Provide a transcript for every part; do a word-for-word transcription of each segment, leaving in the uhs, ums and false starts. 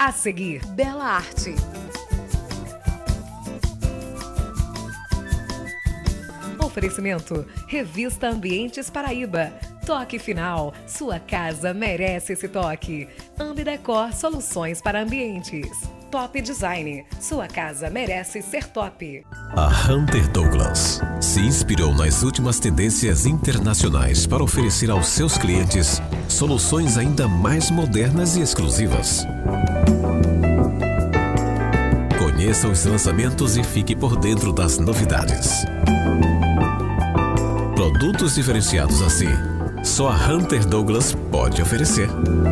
A seguir, Bela Arte. Oferecimento, Revista Ambientes Paraíba. Toque final, sua casa merece esse toque. Ambidecor, soluções para ambientes. Top Design, sua casa merece ser top. A Hunter Douglas se inspirou nas últimas tendências internacionais para oferecer aos seus clientes soluções ainda mais modernas e exclusivas. Conheça os lançamentos e fique por dentro das novidades. Produtos diferenciados assim, só a Hunter Douglas pode oferecer.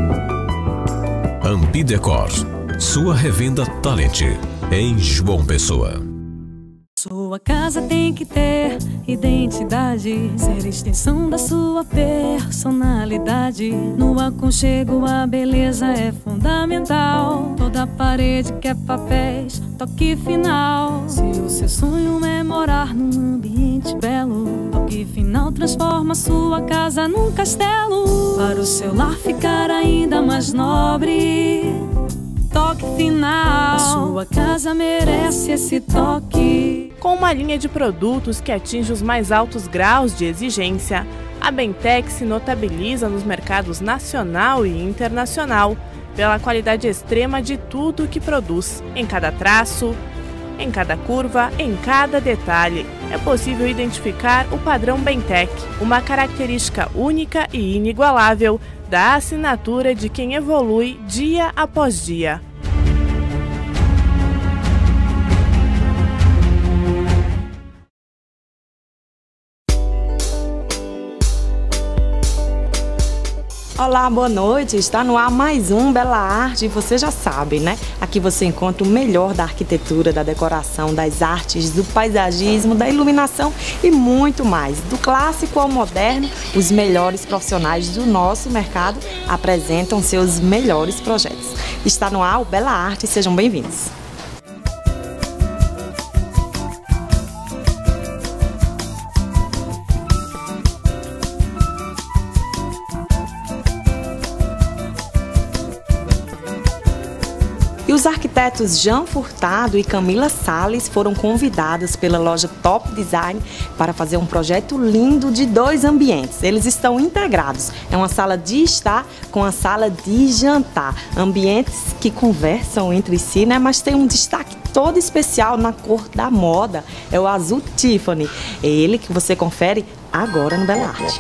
Ambidecor, sua revenda Talent, em João Pessoa. Sua casa tem que ter identidade, ser extensão da sua personalidade. No aconchego a beleza é fundamental. Toda parede quer papéis, toque final. Se o seu sonho é morar num ambiente belo, toque final transforma sua casa num castelo. Para o seu lar ficar ainda mais nobre, toque final. Sua casa merece esse toque. Com uma linha de produtos que atinge os mais altos graus de exigência, a Bentec se notabiliza nos mercados nacional e internacional pela qualidade extrema de tudo que produz. Em cada traço, em cada curva, em cada detalhe, é possível identificar o padrão Bentec, uma característica única e inigualável da assinatura de quem evolui dia após dia. Olá, boa noite. Está no ar mais um Bela Arte. Você já sabe, né? Aqui você encontra o melhor da arquitetura, da decoração, das artes, do paisagismo, da iluminação e muito mais. Do clássico ao moderno, os melhores profissionais do nosso mercado apresentam seus melhores projetos. Está no ar o Bela Arte. Sejam bem-vindos. E os arquitetos Jean Furtado e Camila Salles foram convidados pela loja Top Design para fazer um projeto lindo de dois ambientes. Eles estão integrados. É uma sala de estar com a sala de jantar. Ambientes que conversam entre si, né? Mas tem um destaque todo especial na cor da moda. É o azul Tiffany. É ele que você confere agora no Bela Arte.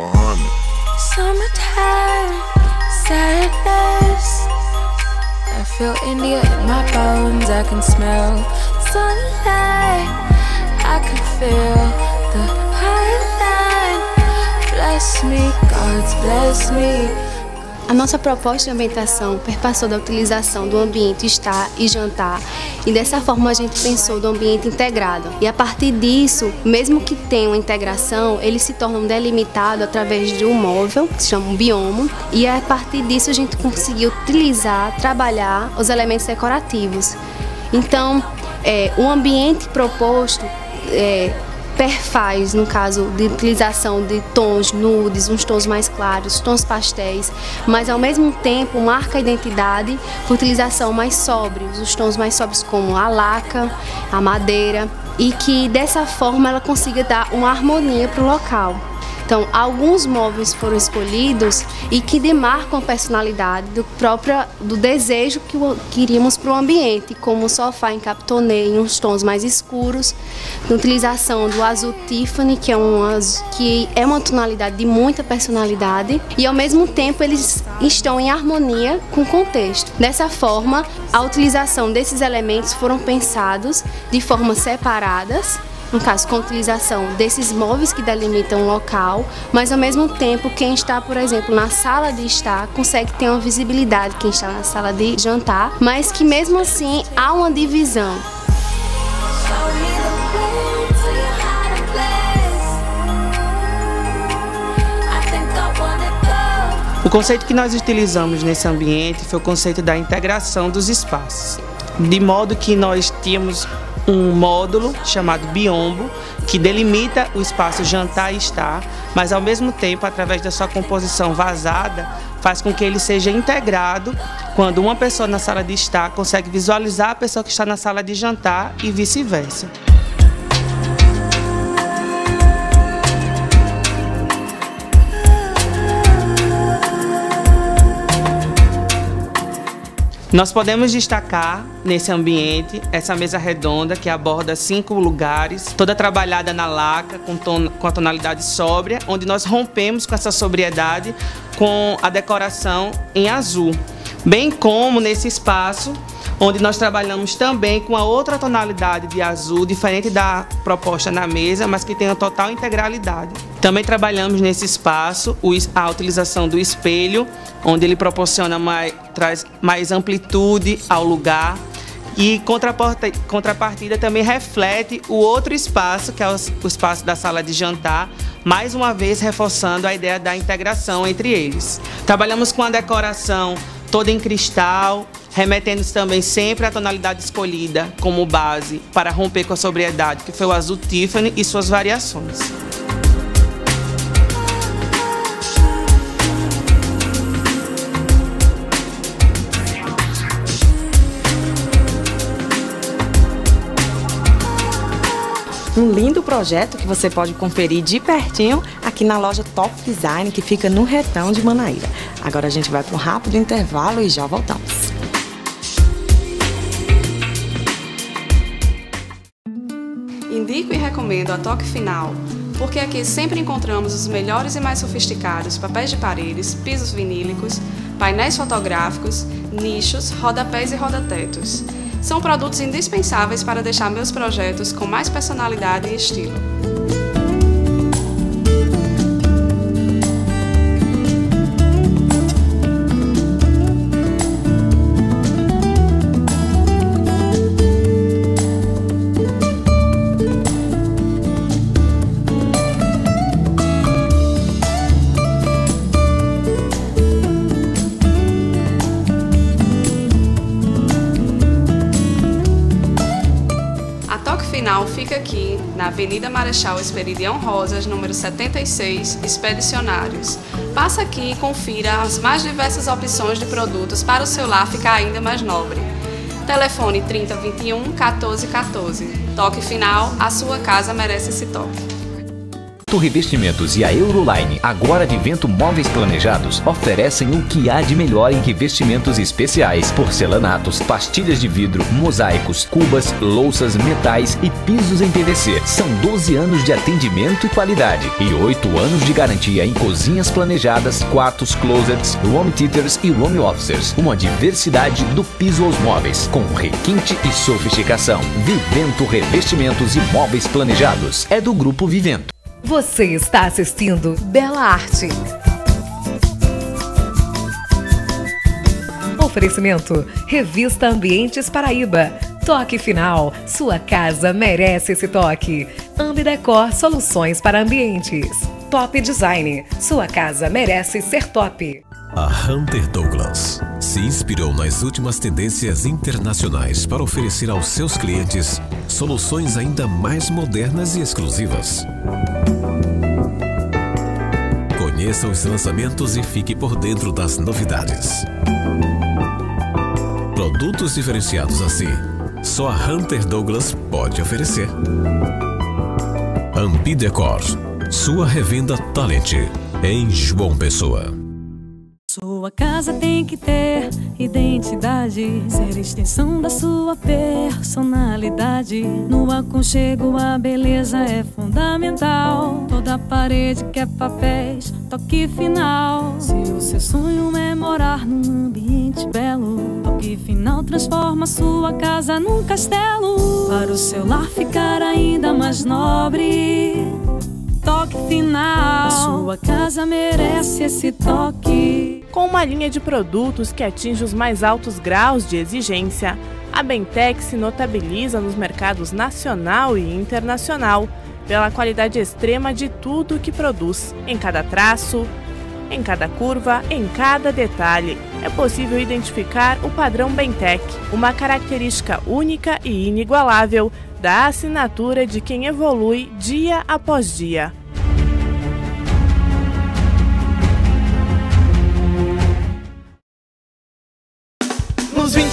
I feel India in my bones, I can smell sunlight, I can feel the highlight. Bless me, God bless me. A nossa proposta de ambientação perpassou da utilização do ambiente estar e jantar, e dessa forma a gente pensou do ambiente integrado. E a partir disso, mesmo que tenha uma integração, eles se tornam delimitados através de um móvel, que se chama um biomo, e a partir disso a gente conseguiu utilizar, trabalhar os elementos decorativos. Então, é, o ambiente proposto é, perfaz, no caso de utilização de tons nudes, uns tons mais claros, tons pastéis, mas ao mesmo tempo marca a identidade por utilização mais sóbrios, os tons mais sóbrios como a laca, a madeira, e que dessa forma ela consiga dar uma harmonia para o local. Então, alguns móveis foram escolhidos e que demarcam a personalidade do próprio do desejo que queríamos para o ambiente, como o sofá em captonê em uns tons mais escuros, a utilização do azul Tiffany, que é, um, que é uma tonalidade de muita personalidade, e ao mesmo tempo eles estão em harmonia com o contexto. Dessa forma, a utilização desses elementos foram pensados de formas separadas, no caso, com a utilização desses móveis que delimitam o local, mas ao mesmo tempo quem está, por exemplo, na sala de estar consegue ter uma visibilidade, quem está na sala de jantar, mas que mesmo assim há uma divisão. O conceito que nós utilizamos nesse ambiente foi o conceito da integração dos espaços, de modo que nós tínhamos um módulo chamado biombo, que delimita o espaço jantar e estar, mas ao mesmo tempo, através da sua composição vazada, faz com que ele seja integrado quando uma pessoa na sala de estar consegue visualizar a pessoa que está na sala de jantar e vice-versa. Nós podemos destacar nesse ambiente essa mesa redonda que aborda cinco lugares, toda trabalhada na laca, com, ton com a tonalidade sóbria, onde nós rompemos com essa sobriedade com a decoração em azul. Bem como nesse espaço, onde nós trabalhamos também com a outra tonalidade de azul, diferente da proposta na mesa, mas que tem a total integralidade. Também trabalhamos nesse espaço a utilização do espelho, onde ele proporciona mais, traz mais amplitude ao lugar. E contrapartida também reflete o outro espaço, que é o espaço da sala de jantar, mais uma vez reforçando a ideia da integração entre eles. Trabalhamos com a decoração toda em cristal, remetendo também sempre à tonalidade escolhida como base para romper com a sobriedade, que foi o azul Tiffany e suas variações. Um lindo projeto que você pode conferir de pertinho aqui na loja Top Design, que fica no Retão de Manaíra. Agora a gente vai para um rápido intervalo e já voltamos. Indico e recomendo a Toque Final, porque aqui sempre encontramos os melhores e mais sofisticados papéis de paredes, pisos vinílicos, painéis fotográficos, nichos, rodapés e rodatetos. São produtos indispensáveis para deixar meus projetos com mais personalidade e estilo. Final fica aqui na Avenida Marechal Esperidião Rosas, número setenta e seis, Expedicionários. Passa aqui e confira as mais diversas opções de produtos para o seu lar ficar ainda mais nobre. Telefone trinta, vinte e um, quatorze, quatorze. Toque Final, a sua casa merece esse toque. Revestimentos e a Euroline, agora de Vento Móveis Planejados, oferecem o que há de melhor em revestimentos especiais, porcelanatos, pastilhas de vidro, mosaicos, cubas, louças, metais e pisos em P V C. São doze anos de atendimento e qualidade e oito anos de garantia em cozinhas planejadas, quartos, closets, home theaters e home offices. Uma diversidade do piso aos móveis, com requinte e sofisticação. Vivento Revestimentos e Móveis Planejados é do Grupo Vivento. Você está assistindo Bela Arte. Oferecimento Revista Ambientes Paraíba. Toque Final, sua casa merece esse toque. Ambidecor, soluções para ambientes. Top Design, sua casa merece ser top. A Hunter Douglas se inspirou nas últimas tendências internacionais para oferecer aos seus clientes soluções ainda mais modernas e exclusivas. Conheça os lançamentos e fique por dentro das novidades. Produtos diferenciados assim, só a Hunter Douglas pode oferecer. Ambidecor, sua revenda Talent, em João Pessoa. Sua casa tem que ter identidade, ser extensão da sua personalidade. No aconchego a beleza é fundamental. Toda parede quer papéis, toque final. Se o seu sonho é morar num ambiente belo, Toque Final transforma sua casa num castelo. Para o seu lar ficar ainda mais nobre, Toque Final, a sua casa merece esse toque. Com uma linha de produtos que atinge os mais altos graus de exigência, a Bentec se notabiliza nos mercados nacional e internacional pela qualidade extrema de tudo que produz. Em cada traço, em cada curva, em cada detalhe, é possível identificar o padrão Bentec, uma característica única e inigualável da assinatura de quem evolui dia após dia.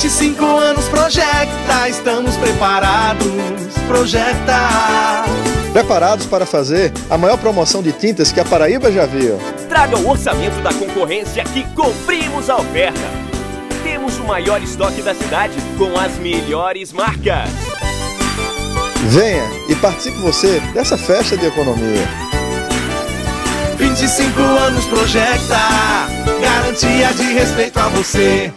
vinte e cinco anos Projecta, estamos preparados. Projecta. Preparados para fazer a maior promoção de tintas que a Paraíba já viu. Traga o orçamento da concorrência que cumprimos a oferta. Temos o maior estoque da cidade com as melhores marcas. Venha e participe você dessa festa de economia. vinte e cinco anos Projecta, garantia de respeito a você.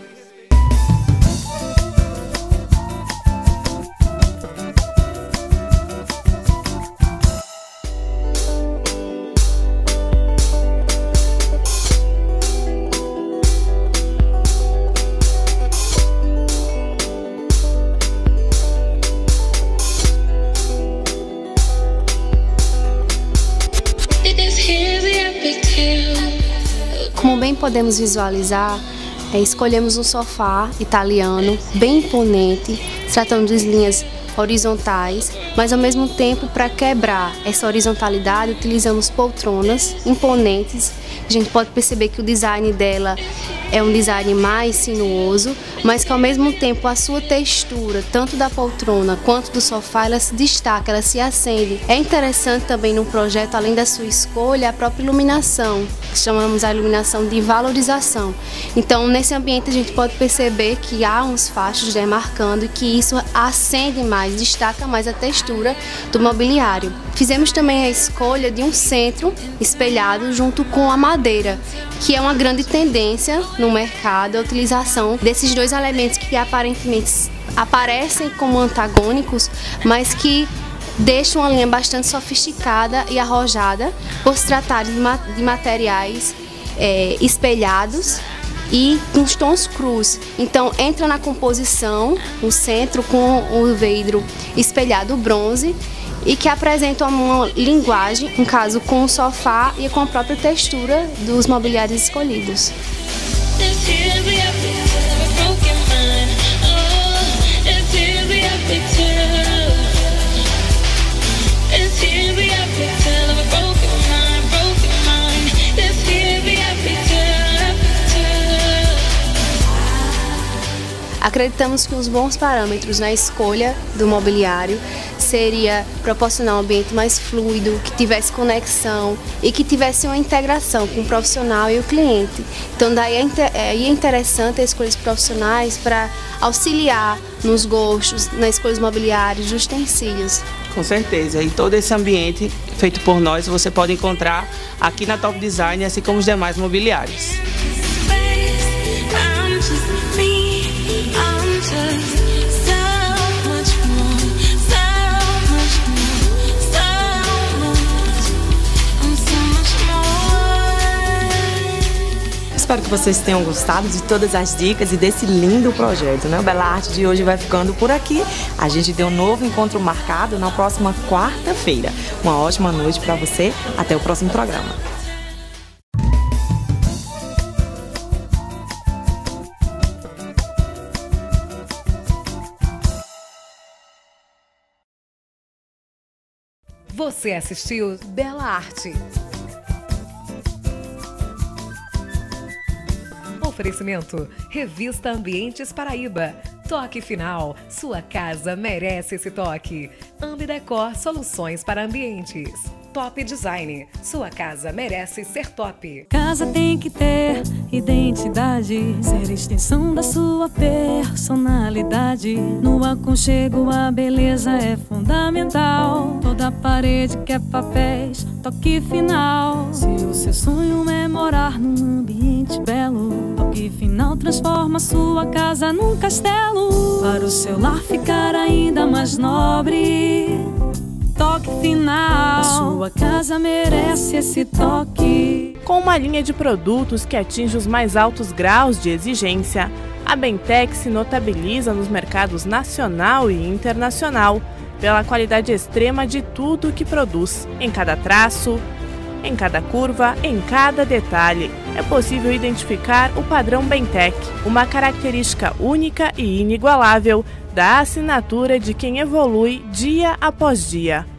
Como bem podemos visualizar, é, escolhemos um sofá italiano bem imponente, tratando de linhas horizontais, mas ao mesmo tempo, para quebrar essa horizontalidade, utilizamos poltronas imponentes. A gente pode perceber que o design dela é um design mais sinuoso, mas que ao mesmo tempo a sua textura, tanto da poltrona quanto do sofá, ela se destaca, ela se acende. É interessante também no projeto, além da sua escolha, a própria iluminação, que chamamos a iluminação de valorização. Então, nesse ambiente a gente pode perceber que há uns fachos demarcando e que isso acende mais, destaca mais a textura do mobiliário. Fizemos também a escolha de um centro espelhado junto com a madeira, que é uma grande tendência no mercado, a utilização desses dois elementos que aparentemente aparecem como antagônicos, mas que deixam uma linha bastante sofisticada e arrojada por se tratar de, ma de materiais é, espelhados e com os tons crus. Então entra na composição o centro com o vidro espelhado bronze e que apresenta uma linguagem, no caso com o sofá e com a própria textura dos mobiliários escolhidos. Acreditamos que os bons parâmetros na escolha do mobiliário seria proporcionar um ambiente mais fluido, que tivesse conexão e que tivesse uma integração com o profissional e o cliente. Então daí é interessante a escolha de profissionais para auxiliar nos gostos, na escolha dos mobiliários, dos utensílios. Com certeza, e todo esse ambiente feito por nós você pode encontrar aqui na Top Design, assim como os demais mobiliários. Espero que vocês tenham gostado de todas as dicas e desse lindo projeto, né? O Bela Arte de hoje vai ficando por aqui. A gente tem um novo encontro marcado na próxima quarta-feira. Uma ótima noite para você. Até o próximo programa. Você assistiu Bela Arte. Oferecimento, Revista Ambientes Paraíba. Toque final, sua casa merece esse toque. Ambidecor, soluções para ambientes. Top Design, sua casa merece ser top. Casa tem que ter identidade, ser extensão da sua personalidade. No aconchego a beleza é fundamental. Toda parede quer papéis, toque final. Se o seu sonho é morar num ambiente belo, toque final transforma sua casa num castelo. Para o seu lar ficar ainda mais nobre, toque final. A sua casa merece esse toque. Com uma linha de produtos que atinge os mais altos graus de exigência, a Bentex se notabiliza nos mercados nacional e internacional pela qualidade extrema de tudo que produz. Em cada traço, em cada curva, em cada detalhe, é possível identificar o padrão Bentec, uma característica única e inigualável da assinatura de quem evolui dia após dia.